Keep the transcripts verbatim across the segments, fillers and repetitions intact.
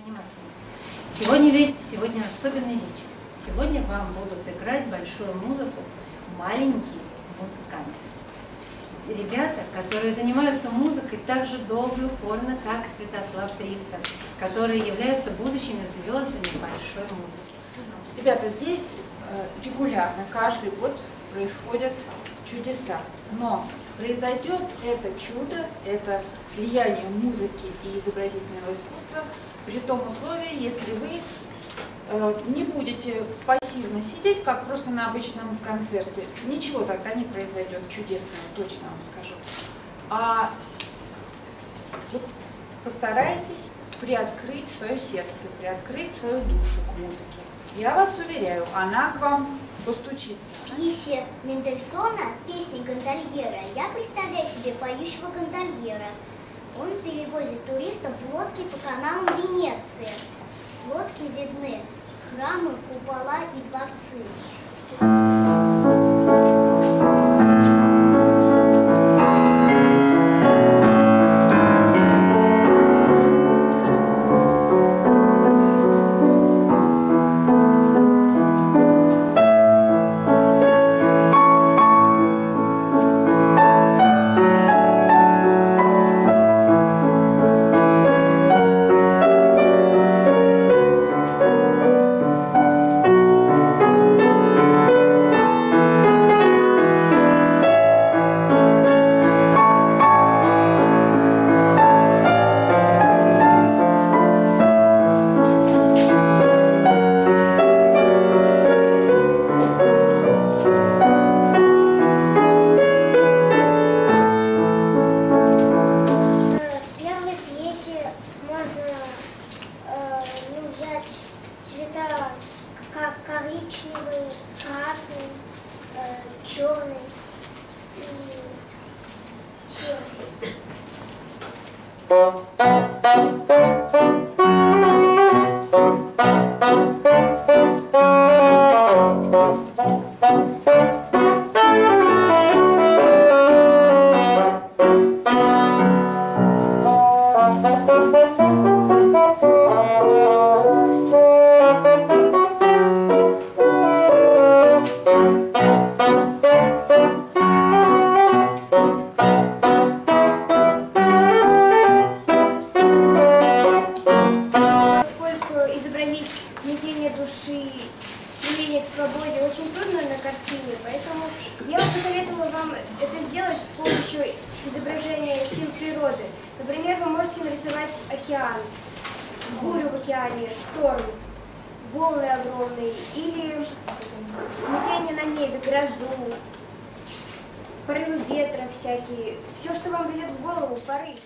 внимательно. Сегодня ведь, сегодня особенный вечер. Сегодня вам будут играть большую музыку маленькие музыканты. Ребята, которые занимаются музыкой так же долго и упорно, как и Святослав Рихтер, которые являются будущими звездами большой музыки. Ребята, здесь регулярно, каждый год происходят чудеса, но произойдет это чудо, это слияние музыки и изобразительного искусства при том условии, если вы э, не будете пассивно сидеть, как просто на обычном концерте. Ничего тогда не произойдет чудесного, точно вам скажу. А вот постарайтесь приоткрыть свое сердце, приоткрыть свою душу к музыке. Я вас уверяю, она к вам постучится. В пьесе Мендельсона «Песни гондольера» я представляю себе поющего гондольера. Он перевозит туристов в лодке по каналам Венеции. С лодки видны храмы, купола и дворцы. Цвета как коричневый, красный, э, черный и серый. Смятение души, стремление к свободе очень трудно на картине, поэтому я бы посоветовала вам это сделать с помощью изображения сил природы. Например, вы можете нарисовать океан, бурю в океане, шторм, волны огромные, или смятение на небе, грозу, порывы ветра всякие, все, что вам придет в голову, порыв.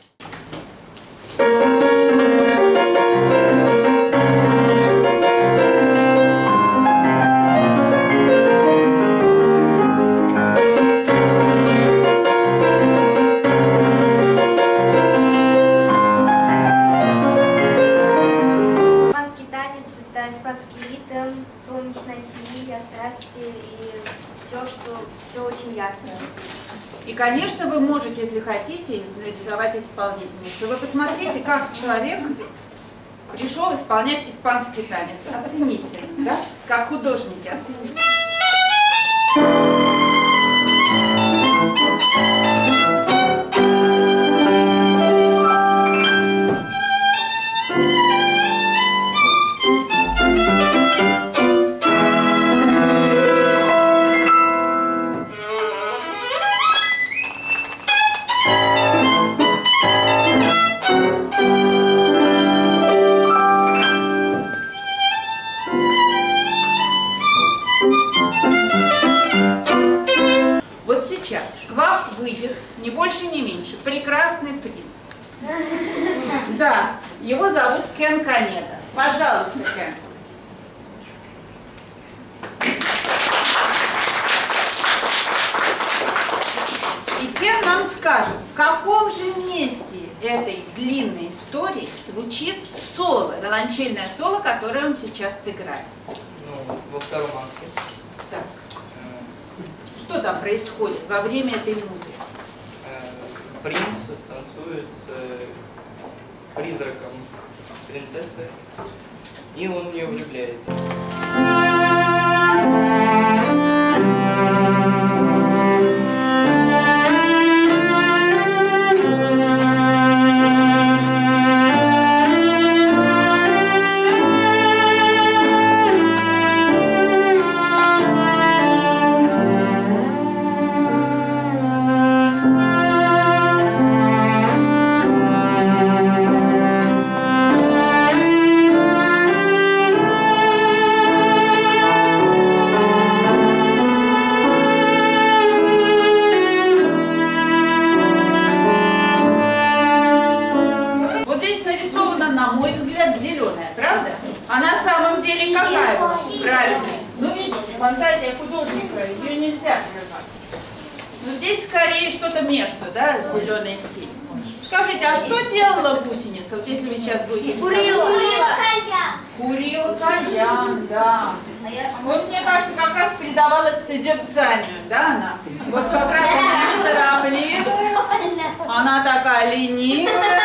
Испанский ритм, солнечное сияние, страсти и все, что все очень яркое. И, конечно, вы можете, если хотите, нарисовать исполнительницу. Вы посмотрите, как человек пришел исполнять испанский танец. Оцените, да? Как художники, оцените. Вот сейчас к вам выйдет, ни больше, ни меньше, прекрасный принц. Да, его зовут Кен Канеда. Пожалуйста, Кен. И Кен нам скажет, в каком же месте этой длинной истории звучит соло, виолончельное соло, которое он сейчас сыграет. Ну, во втором акте. Так. Что там происходит во время этой музыки? Принц танцует с призраком принцессы, и он в нее влюбляется. Фантазия художника, ее нельзя прервать. Но здесь скорее что-то между, да, зеленой и синей. Скажите, а что делала гусеница? Вот если вы сейчас будете Курила. Курила кальян, да. Вот мне кажется, как раз предавалась созерцанию, да, она? Вот как раз она неторопливая, она такая ленивая.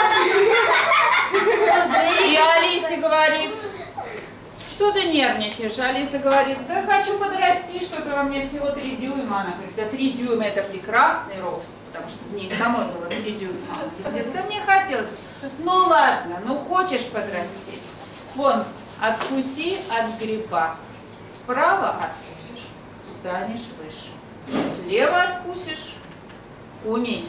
И Алисе говорит: что ты нервничаешь? Алиса говорит: да хочу подрасти, что-то во мне всего три дюйма. Она говорит: да три дюйма это прекрасный рост, потому что в ней самой было три дюйма. Она говорит: да мне хотелось. Ну ладно, ну хочешь подрасти? Вон, откуси от гриба. Справа откусишь, станешь выше. Слева откусишь, уменьшишь.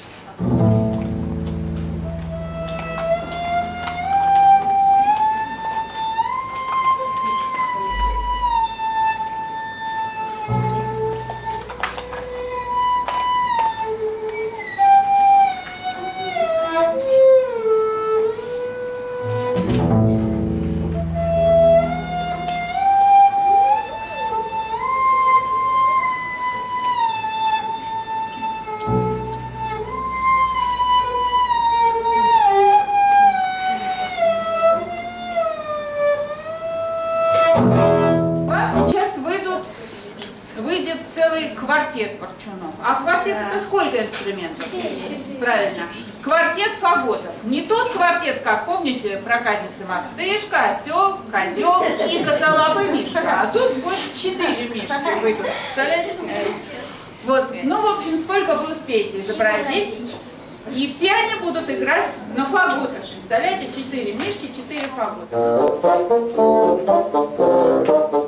Квартет ворчунов. А квартет это сколько инструментов? Правильно. Квартет фаготов. Не тот квартет, как помните, проказница мартышка, осел, козел и косолапый мишка. А тут больше четыре мишки выйдут. Представляете? Вот. Ну, в общем, сколько вы успеете изобразить. И все они будут играть на фаготах. Представляете? Четыре мишки, четыре фагота.